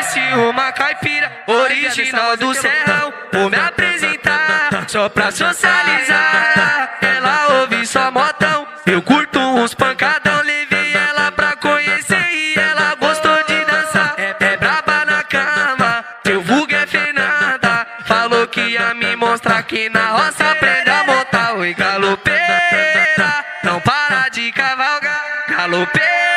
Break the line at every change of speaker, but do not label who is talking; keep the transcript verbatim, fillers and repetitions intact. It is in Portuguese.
Conheci uma caipira original do Serrão. Vou me apresentar só pra socializar. Ela ouve só modão, eu curto uns pancadão. Levei ela pra conhecer e ela gostou de dançar. É, é braba na cama, seu vulgo é Fernanda. Falou que ia me mostrar que na roça aprende a montar. Oi, galopeira, não para de cavalgar. Galopeira.